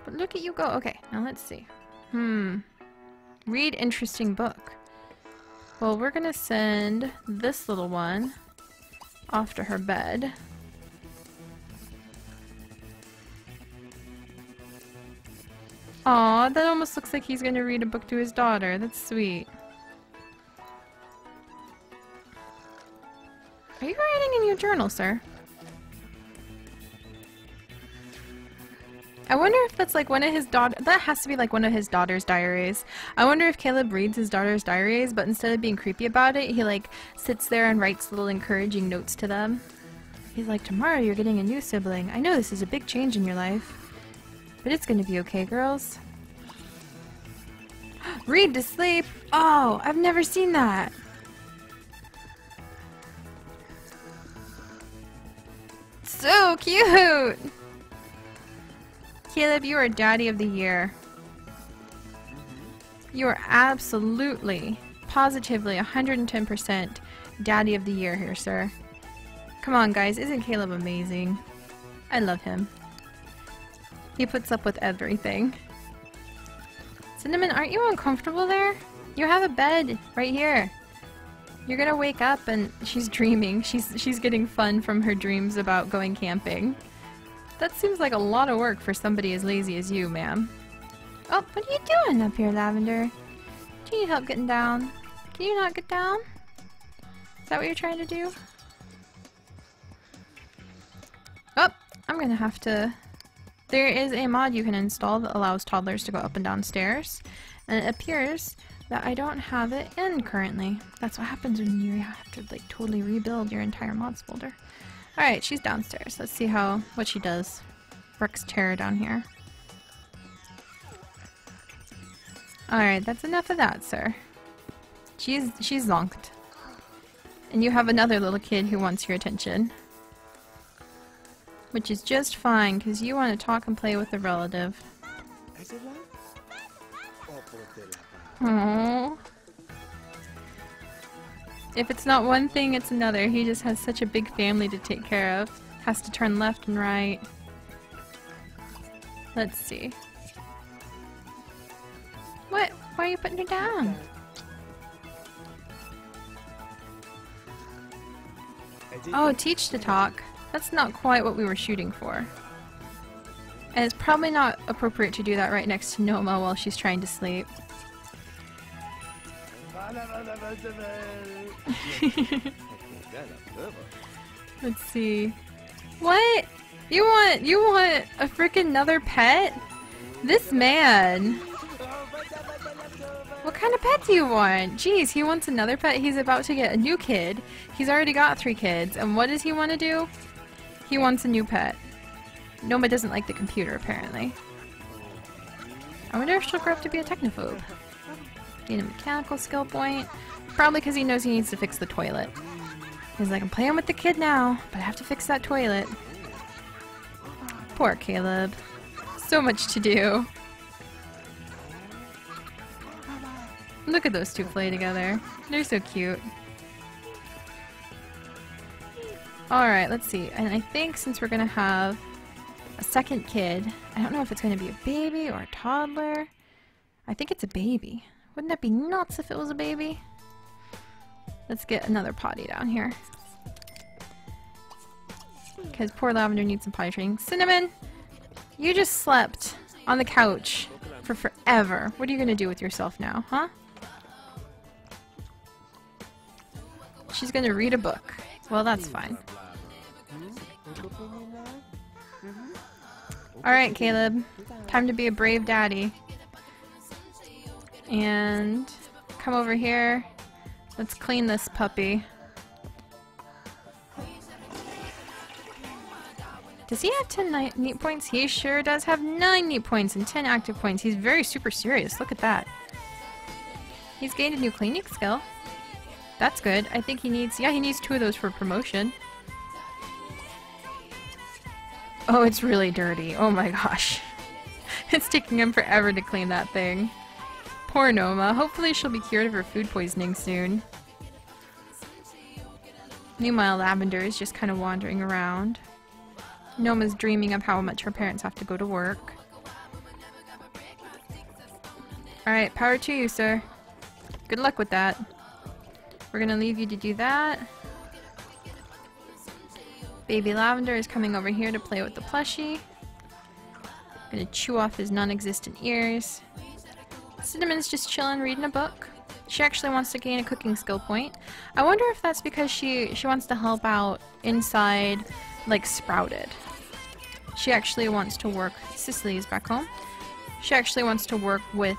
But look at you go. Okay, now let's see. Read interesting book. Well, we're gonna send this little one off to her bed. Aw, that almost looks like he's gonna read a book to his daughter. That's sweet. Are you writing in your journal, sir? I wonder if that's like one of his daughter. That has to be like one of his daughter's diaries. I wonder if Caleb reads his daughter's diaries, but instead of being creepy about it, he like sits there and writes little encouraging notes to them. He's like, tomorrow you're getting a new sibling. I know this is a big change in your life, but it's gonna be okay, girls. Read to sleep. Oh, I've never seen that. So cute. Caleb, you are Daddy of the Year. You are absolutely, positively, 110% Daddy of the Year here, sir. Come on, guys. Isn't Caleb amazing? I love him. He puts up with everything. Cinnamon, aren't you uncomfortable there? You have a bed right here. You're gonna wake up and she's dreaming. She's getting fun from her dreams about going camping. That seems like a lot of work for somebody as lazy as you, ma'am. Oh, what are you doing up here, Lavender? Do you need help getting down? Can you not get down? Is that what you're trying to do? Oh, I'm gonna have to... There is a mod you can install that allows toddlers to go up and down stairs, and it appears that I don't have it in currently. That's what happens when you have to like totally rebuild your entire mods folder. Alright, she's downstairs. Let's see what she does. Brooke's terror down here. Alright, that's enough of that, sir. She's zonked. And you have another little kid who wants your attention. Which is just fine, because you want to talk and play with a relative. Aww. If it's not one thing, it's another. He just has such a big family to take care of. Has to turn left and right. Let's see. What? Why are you putting her down? Oh, teach to talk. That's not quite what we were shooting for. And it's probably not appropriate to do that right next to Noma while she's trying to sleep. Let's see. What? You want a freaking another pet? This man. What kind of pet do you want? Jeez, he wants another pet. He's about to get a new kid. He's already got 3 kids. And what does he want to do? He wants a new pet. Noma doesn't like the computer, apparently. I wonder if she'll grow up to be a technophobe. Gain a mechanical skill point. Probably because he knows he needs to fix the toilet. He's like, I'm playing with the kid now, but I have to fix that toilet. Poor Caleb. So much to do. Look at those two play together. They're so cute. Alright, let's see. And I think since we're gonna have a second kid, I don't know if it's gonna be a baby or a toddler. I think it's a baby. Wouldn't that be nuts if it was a baby? Let's get another potty down here. Because poor Lavender needs some potty training. Cinnamon! You just slept on the couch for forever. What are you gonna do with yourself now, huh? She's gonna read a book. Well, that's fine. Alright, Caleb. Time to be a brave daddy. And come over here. Let's clean this puppy. Does he have 10 neat points? He sure does have 9 neat points and 10 active points. He's very super serious. Look at that. He's gained a new cleaning skill. That's good. I think he needs... Yeah, he needs 2 of those for promotion. Oh, it's really dirty. Oh my gosh. It's taking him forever to clean that thing. Poor Noma. Hopefully she'll be cured of her food poisoning soon. Meanwhile, Lavender is just kind of wandering around. Noma's dreaming of how much her parents have to go to work. Alright, power to you, sir. Good luck with that. We're gonna leave you to do that. Baby Lavender is coming over here to play with the plushie. Gonna chew off his non-existent ears. Cinnamon's just chilling, reading a book. She actually wants to gain a cooking skill point. I wonder if that's because she wants to help out inside, like, Sprouted. She actually wants to work... Cicely is back home. She actually wants to work with,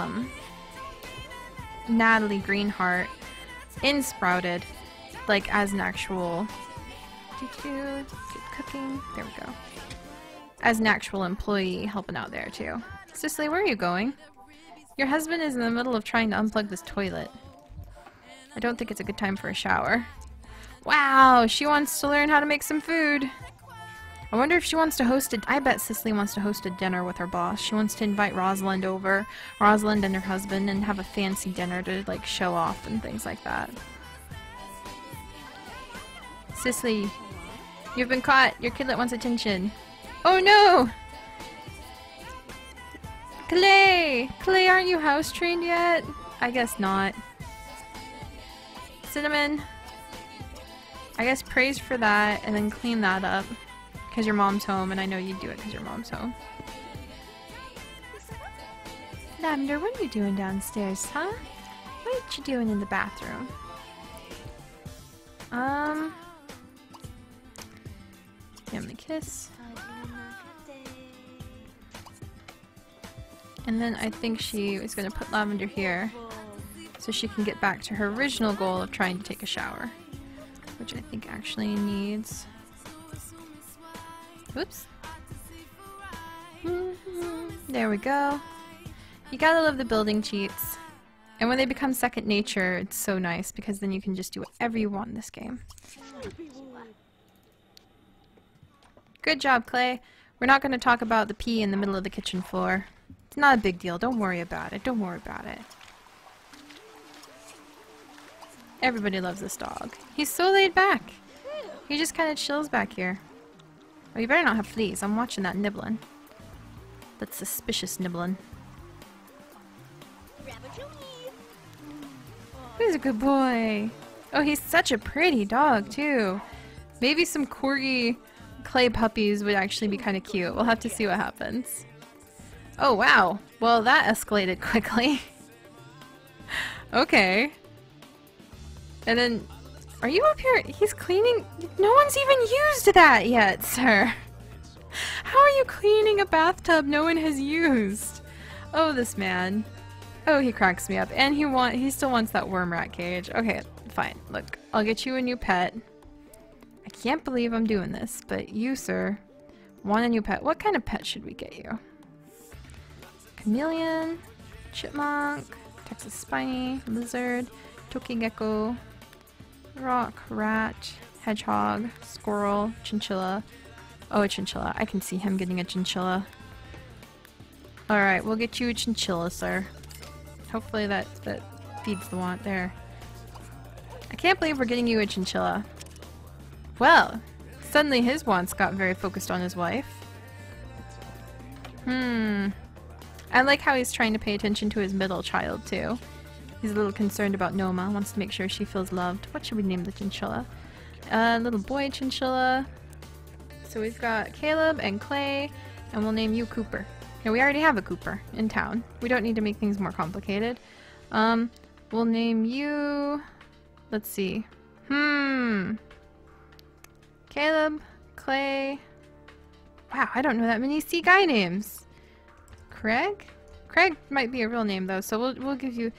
Natalie Greenheart in Sprouted, like, as an actual... Get cooking? There we go. As an actual employee helping out there, too. Cicely, where are you going? Your husband is in the middle of trying to unplug this toilet. I don't think it's a good time for a shower. Wow, she wants to learn how to make some food. I wonder if she wants to host I bet Cicely wants to host a dinner with her boss. She wants to invite Rosalind over, Rosalind and her husband, and have a fancy dinner to, like, show off and things like that. Cicely, you've been caught. Your kidlet wants attention. Oh no! Clay! Clay, aren't you house trained yet? I guess not. Cinnamon. I guess praise for that and then clean that up. Because your mom's home, and I know you'd do it because your mom's home. Lavender, what are you doing downstairs, huh? What are you doing in the bathroom? Give me a kiss. And then I think she is going to put Lavender here so she can get back to her original goal of trying to take a shower. Which I think actually needs... Whoops. There we go. You gotta love the building cheats. And when they become second nature, it's so nice because then you can just do whatever you want in this game. Good job, Clay. We're not going to talk about the pee in the middle of the kitchen floor. It's not a big deal. Don't worry about it. Don't worry about it. Everybody loves this dog. He's so laid back. He just kind of chills back here. Oh, you better not have fleas. I'm watching that nibbling. That's suspicious nibbling. He's a good boy. Oh, he's such a pretty dog, too. Maybe some corgi clay puppies would actually be kind of cute. We'll have to see what happens. Oh, wow. Well, that escalated quickly. Okay. And then... Are you up here? He's cleaning? No one's even used that yet, sir. How are you cleaning a bathtub no one has used? Oh, this man. Oh, he cracks me up. And he still wants that worm rat cage. Okay, fine. Look, I'll get you a new pet. I can't believe I'm doing this, but you, sir, want a new pet. What kind of pet should we get you? Chameleon, chipmunk, Texas spiny, lizard, tokigecko, rock, rat, hedgehog, squirrel, chinchilla. Oh, a chinchilla. I can see him getting a chinchilla. Alright, we'll get you a chinchilla, sir. Hopefully that feeds the want there. I can't believe we're getting you a chinchilla. Well, suddenly his wants got very focused on his wife. I like how he's trying to pay attention to his middle child, too. He's a little concerned about Noma, wants to make sure she feels loved. What should we name the chinchilla? Little boy chinchilla. So we've got Caleb and Clay, and we'll name you Cooper. Now we already have a Cooper in town. We don't need to make things more complicated. We'll name you... Let's see. Caleb, Clay... Wow, I don't know that many sea guy names. Craig? Craig might be a real name though, so we'll give you...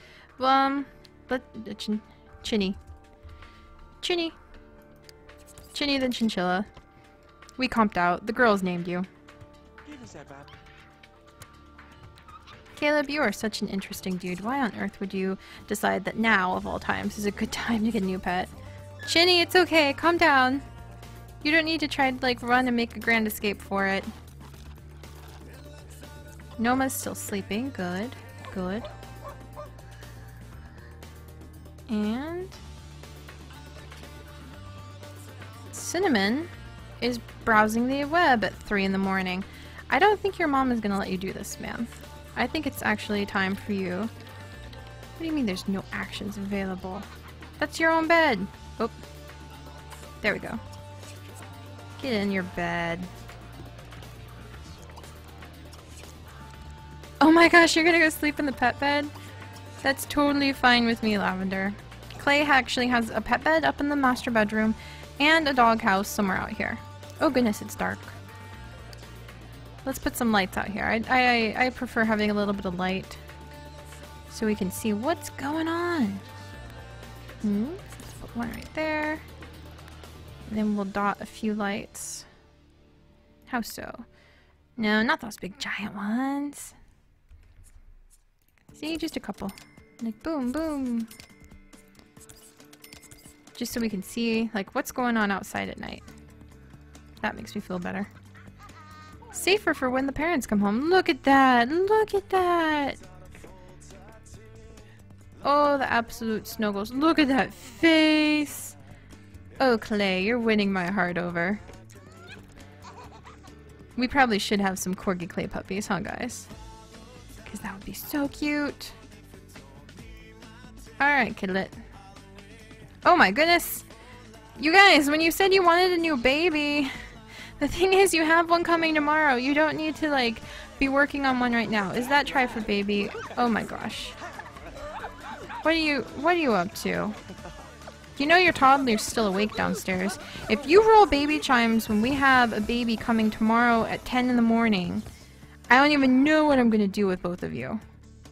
Chinny. Chinny. Chinny the chinchilla. We comped out. The girls named you. Caleb, you are such an interesting dude. Why on earth would you decide that now, of all times, is a good time to get a new pet? Chinny, it's okay. Calm down. You don't need to try to, like, run and make a grand escape for it. Noma's still sleeping. Good. Good. And... Cinnamon is browsing the web at 3 in the morning. I don't think your mom is gonna let you do this, ma'am. I think it's actually time for you. What do you mean there's no actions available? That's your own bed! Oh. There we go. Get in your bed. Oh my gosh, you're gonna go sleep in the pet bed? That's totally fine with me, Lavender. Clay actually has a pet bed up in the master bedroom and a doghouse somewhere out here. Oh goodness, it's dark. Let's put some lights out here. I prefer having a little bit of light so we can see what's going on. Let's put one right there. And then we'll dot a few lights. How so? No, not those big giant ones. See, just a couple. Like boom, boom. Just so we can see like what's going on outside at night. That makes me feel better. Safer for when the parents come home. Look at that! Look at that! Oh, the absolute snuggles. Look at that face! Oh, Clay, you're winning my heart over. We probably should have some corgi clay puppies, huh, guys? Because that would be so cute. Alright, kidlet. Oh my goodness! You guys, when you said you wanted a new baby, the thing is you have one coming tomorrow. You don't need to, like, be working on one right now. Is that try for baby? Oh my gosh. What are you up to? You know your toddler's still awake downstairs. If you roll baby chimes when we have a baby coming tomorrow at 10 in the morning, I don't even know what I'm gonna do with both of you.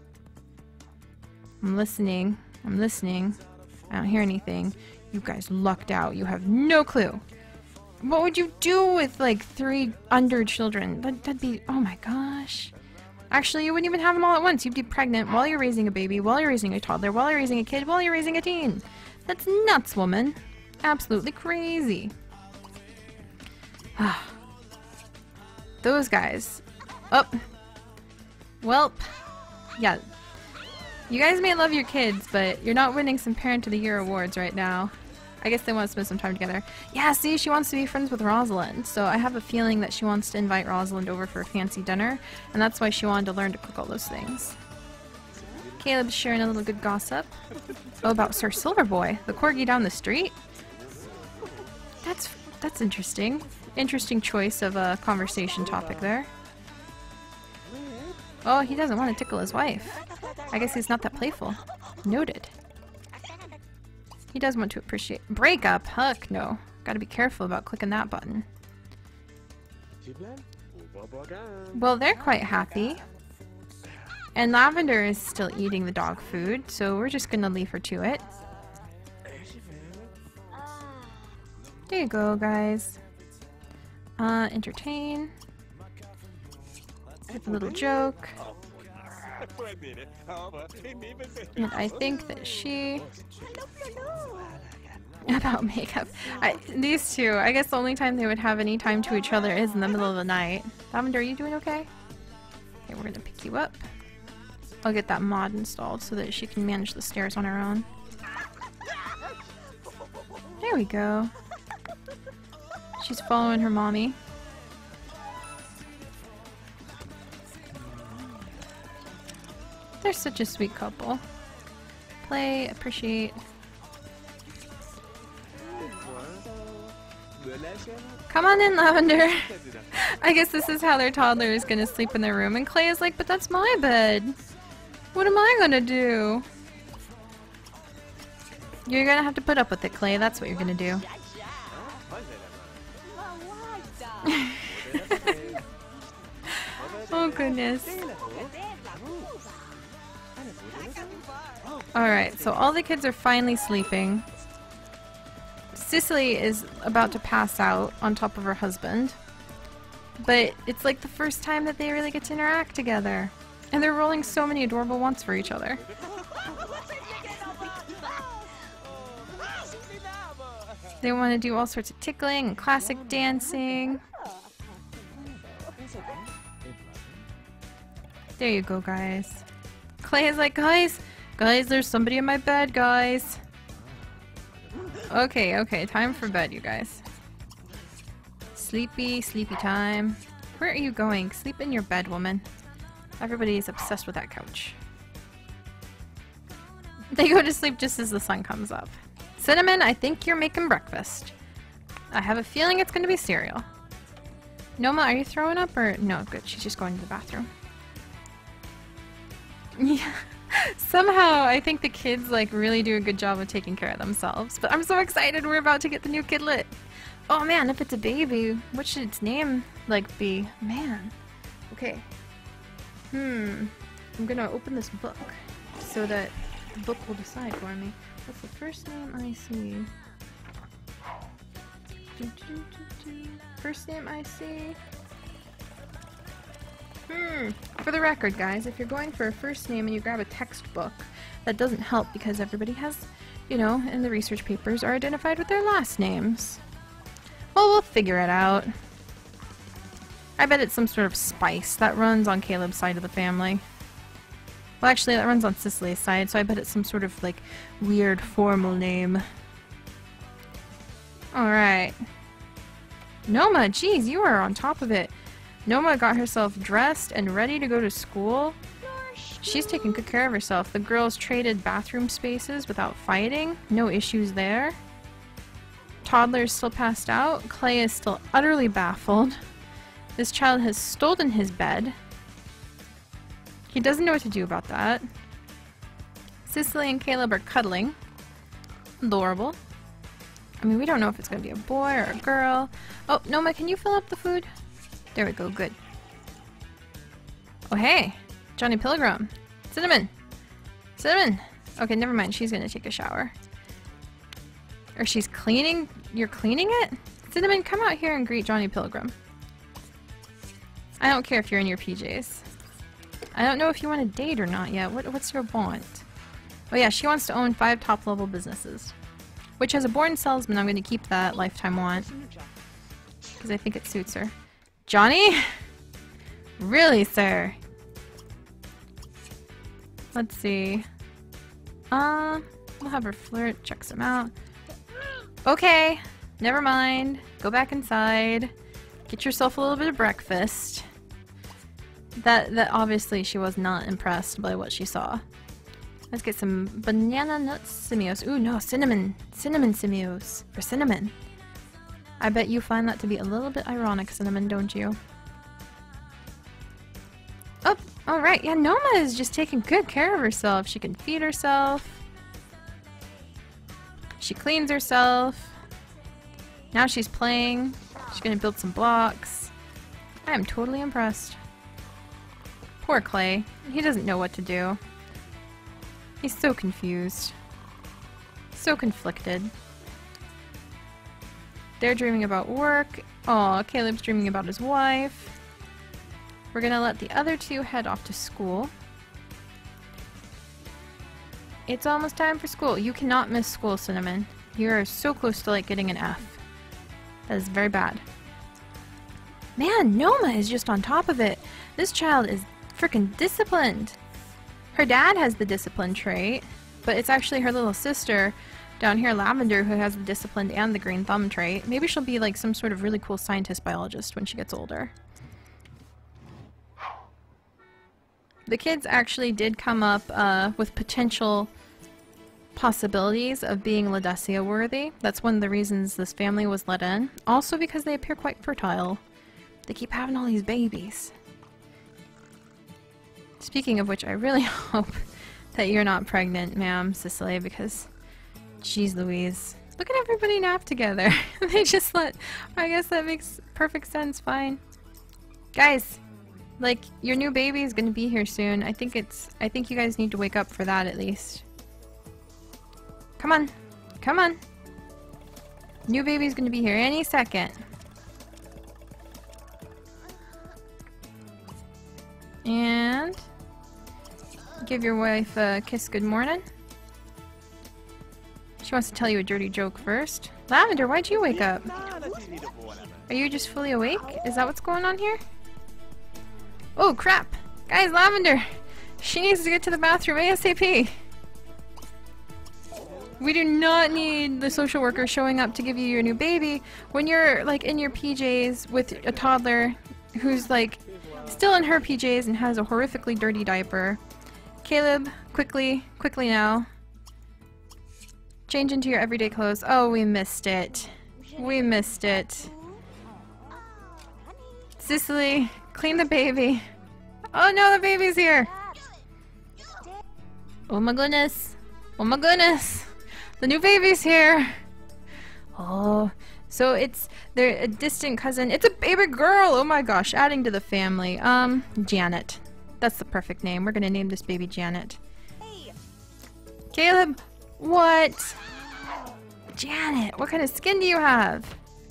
I'm listening. I'm listening. I don't hear anything. You guys lucked out. You have no clue. What would you do with, like, 3 under children? That'd be... oh my gosh. Actually, you wouldn't even have them all at once. You'd be pregnant while you're raising a baby, while you're raising a toddler, while you're raising a kid, while you're raising a teen. That's nuts, woman. Absolutely crazy. Those guys. Oh. Welp. Yeah. You guys may love your kids, but you're not winning some Parent of the Year awards right now. I guess they want to spend some time together. Yeah, see, she wants to be friends with Rosalind, so I have a feeling that she wants to invite Rosalind over for a fancy dinner, and that's why she wanted to learn to cook all those things. Caleb's sharing a little good gossip. Oh, about Sir Silverboy, the corgi down the street? That's interesting. Interesting choice of a conversation topic there. Oh, he doesn't want to tickle his wife. I guess he's not that playful. Noted. He does want to appreciate... breakup? Heck no. Gotta be careful about clicking that button. Well, they're quite happy. And Lavender is still eating the dog food, so we're just gonna leave her to it. There you go, guys. Entertain. Have a little joke. And I think that she... about makeup. These two, I guess the only time they would have any time to each other is in the middle of the night. Lavender, are you doing okay? Okay, we're gonna pick you up. I'll get that mod installed so that she can manage the stairs on her own. There we go. She's following her mommy. They're such a sweet couple. Play, appreciate. Come on in, Lavender. I guess this is how their toddler is gonna sleep in their room, and Clay is like, but that's my bed. What am I gonna do? You're gonna have to put up with it, Clay. That's what you're gonna do. Oh goodness. Alright, so all the kids are finally sleeping. Cicely is about to pass out on top of her husband. But it's like the first time that they really get to interact together. And they're rolling so many adorable wants for each other. They want to do all sorts of tickling and classic dancing. There you go, guys. Clay is like, guys, there's somebody in my bed, guys. Okay, time for bed, you guys. Sleepy time. Where are you going? Sleep in your bed, woman. Everybody is obsessed with that couch. They go to sleep just as the sun comes up. Cinnamon, I think you're making breakfast. I have a feeling it's going to be cereal. Noma, are you throwing up or... No, good. She's just going to the bathroom. Yeah. Somehow, I think the kids, like, really do a good job of taking care of themselves. But I'm so excited we're about to get the new kidlet. Oh man, if it's a baby, what should its name, like, be? Man. Okay. I'm gonna open this book so that the book will decide for me. What's the first name I see? First name I see. For the record, guys, if you're going for a first name and you grab a textbook, that doesn't help because everybody has, you know, in the research papers are identified with their last names. Well, we'll figure it out. I bet it's some sort of spice that runs on Caleb's side of the family. Well, actually, that runs on Cicely's side, so I bet it's some sort of, like, weird formal name. Alright. Noma, geez, you are on top of it. Noma got herself dressed and ready to go to school. She's taking good care of herself. The girls traded bathroom spaces without fighting. No issues there. Toddler's still passed out. Clay is still utterly baffled. This child has stolen his bed. He doesn't know what to do about that. Cicely and Caleb are cuddling. Adorable. I mean, we don't know if it's going to be a boy or a girl. Oh, Noma, can you fill up the food? There we go, good. Oh, hey! Johnny Pilgrim. Cinnamon! Cinnamon! Okay, never mind. She's going to take a shower. Or she's cleaning... You're cleaning it? Cinnamon, come out here and greet Johnny Pilgrim. I don't care if you're in your PJs. I don't know if you want to date or not yet. What's your want? Oh yeah, she wants to own 5 top-level businesses. Which, as a born salesman, I'm going to keep that lifetime want. Because I think it suits her. Johnny? Really, sir? Let's see. We'll have her flirt, check some out. Okay, never mind. Go back inside. Get yourself a little bit of breakfast. That obviously she was not impressed by what she saw. Let's get some banana nut simios. Ooh, no, cinnamon. Cinnamon simios. For cinnamon. I bet you find that to be a little bit ironic, Cinnamon, don't you? Oh, alright. Yeah, Noma is just taking good care of herself. She can feed herself. She cleans herself. Now she's playing. She's gonna build some blocks. I am totally impressed. Poor Clay. He doesn't know what to do. He's so confused. So conflicted. They're dreaming about work. Aw, Caleb's dreaming about his wife. We're gonna let the other two head off to school. It's almost time for school. You cannot miss school, Cinnamon. You are so close to, like, getting an F. That is very bad. Man, Noma is just on top of it. This child is freaking disciplined. Her dad has the discipline trait, but it's actually her little sister down here, Lavender, who has the disciplined and the green thumb trait. Maybe she'll be like some sort of really cool scientist biologist when she gets older. The kids actually did come up with potential possibilities of being Ledesia worthy. That's one of the reasons this family was let in. Also because they appear quite fertile. They keep having all these babies. Speaking of which, I really hope that you're not pregnant, ma'am, Cicely, because jeez Louise. Look at everybody nap together. They just let... I guess that makes perfect sense, fine. Guys, like, your new baby is gonna be here soon. I think you guys need to wake up for that at least. Come on. Come on. New baby's gonna be here any second. And give your wife a kiss good morning. She wants to tell you a dirty joke first. Lavender, why'd you wake up? Are you just fully awake? Is that what's going on here? Oh crap! Guys, Lavender! She needs to get to the bathroom ASAP! We do not need the social worker showing up to give you your new baby when you're like in your PJs with a toddler who's like Still in her PJs and has a horrifically dirty diaper. Caleb, quickly now. Change into your everyday clothes. Oh, we missed it. We missed it. Cicely, clean the baby. Oh no, the baby's here! Oh my goodness. Oh my goodness. The new baby's here. Oh, so they're a distant cousin. It's a baby girl! Oh my gosh, adding to the family. Janet. That's the perfect name. We're gonna name this baby Janet. Caleb! What? Janet, what kind of skin do you have?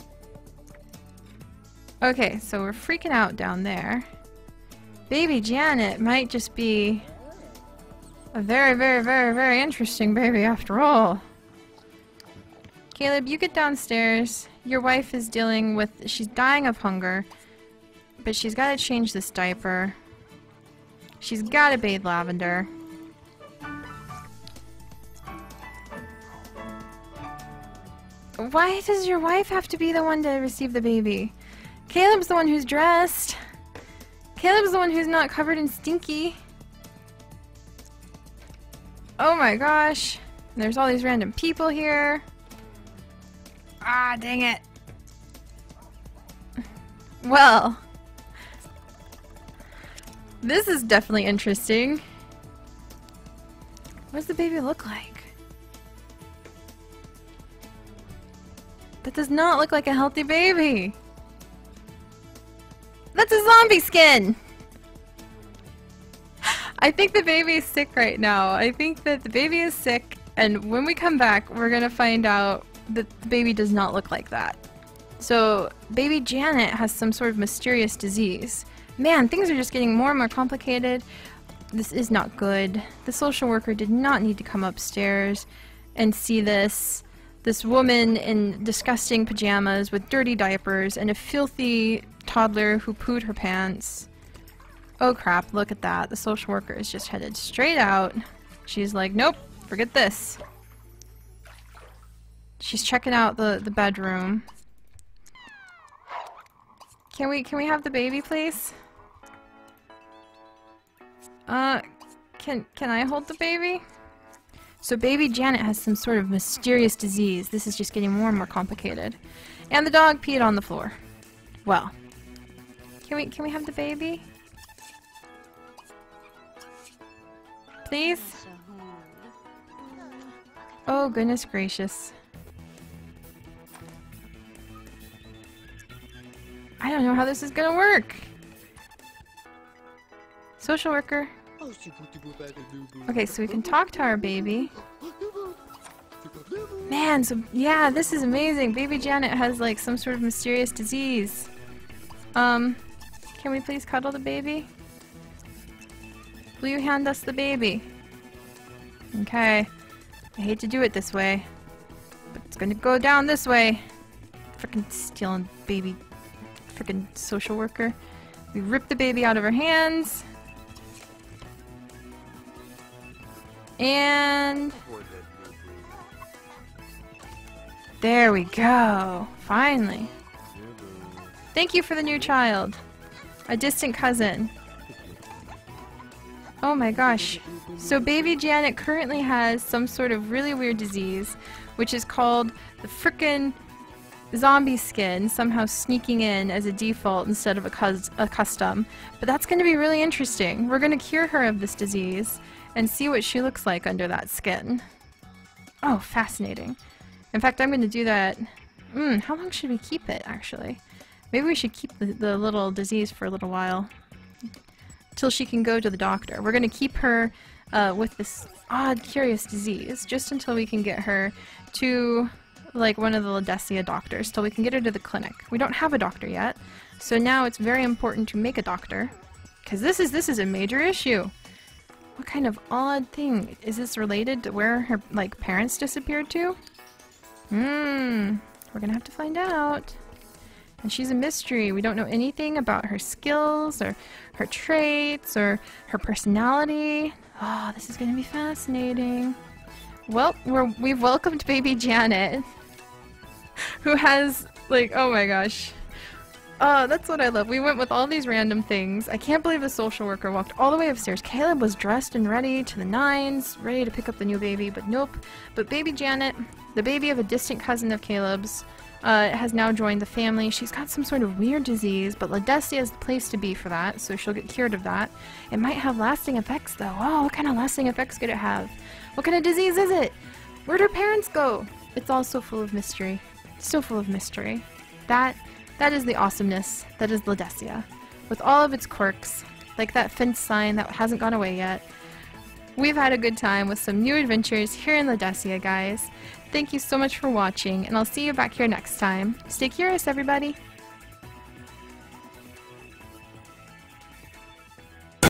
Okay, so we're freaking out down there. Baby Janet might just be a very, very, very, very interesting baby after all. Caleb, you get downstairs. Your wife is dealing with... she's dying of hunger. But she's got to change this diaper. She's got to bathe Lavender. Why does your wife have to be the one to receive the baby? Caleb's the one who's dressed. Caleb's the one who's not covered in stinky. Oh my gosh. There's all these random people here. Ah, dang it. Well. This is definitely interesting. What does the baby look like? That does not look like a healthy baby. That's a zombie skin! I think the baby is sick right now. I think that the baby is sick, and when we come back, we're gonna find out that the baby does not look like that. So, baby Janet has some sort of mysterious disease. Man, things are just getting more and more complicated. This is not good. The social worker did not need to come upstairs and see this woman in disgusting pajamas with dirty diapers and a filthy toddler who pooed her pants. Oh crap, look at that. The social worker is just headed straight out. She's like, nope, forget this. She's checking out the bedroom. Can we have the baby, please? Can I hold the baby? So baby Janet has some sort of mysterious disease. This is just getting more and more complicated. And the dog peed on the floor. Well, can we have the baby? Please? Oh goodness gracious. I don't know how this is gonna work. Social worker. Okay, so we can talk to our baby. Man, so yeah, this is amazing. Baby Janet has like some sort of mysterious disease. Can we please cuddle the baby? Will you hand us the baby? Okay. I hate to do it this way, but it's gonna go down this way. Frickin' stealing baby. Frickin' social worker. We rip the baby out of her hands. And there we go. Finally. Thank you for the new child. A distant cousin. Oh my gosh. So baby Janet currently has some sort of really weird disease, which is called the frickin' zombie skin, somehow sneaking in as a default instead of a custom. But that's going to be really interesting. We're going to cure her of this disease and see what she looks like under that skin. Oh, fascinating. In fact, I'm going to do that. How long should we keep it, actually? Maybe we should keep the little disease for a little while. Till she can go to the doctor. We're going to keep her with this odd, curious disease, just until we can get her to, like, one of the Ledesia doctors, till we can get her to the clinic. We don't have a doctor yet, so now it's very important to make a doctor, because this is a major issue. What kind of odd thing? Is this related to where her, like, parents disappeared to? We're gonna have to find out. And she's a mystery. We don't know anything about her skills, or her traits, or her personality. Oh, this is gonna be fascinating. Well, we've welcomed baby Janet, who has, like, oh my gosh. Oh, that's what I love. We went with all these random things. I can't believe the social worker walked all the way upstairs. Caleb was dressed and ready to the nines, ready to pick up the new baby, but nope. But baby Janet, the baby of a distant cousin of Caleb's, has now joined the family. She's got some sort of weird disease, but Ledesia is the place to be for that, so she'll get cured of that. It might have lasting effects, though. Oh, what kind of lasting effects could it have? What kind of disease is it? Where'd her parents go? It's all so full of mystery. So full of mystery. That is the awesomeness that is Ledesia. With all of its quirks, like that fence sign that hasn't gone away yet. We've had a good time with some new adventures here in Ledesia, guys. Thank you so much for watching, and I'll see you back here next time. Stay curious, everybody!